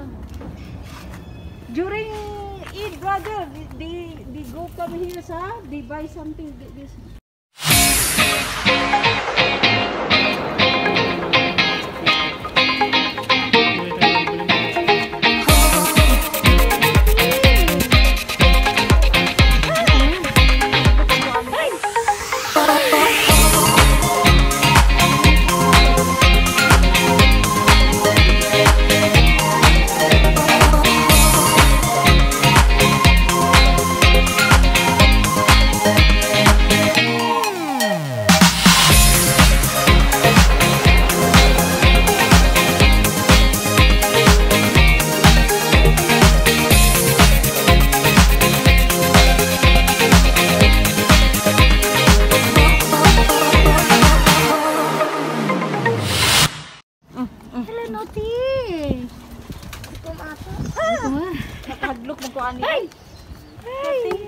During Eid, brother, they go come here, sir. They buy something this. Nakahadlok mo ko ani. Hey!